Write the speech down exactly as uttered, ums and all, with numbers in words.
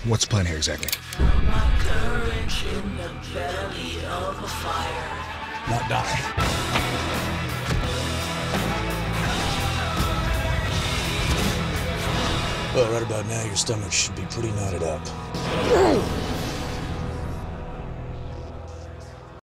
What's the plan here exactly? Not die. Well, right about now, your stomach should be pretty knotted up.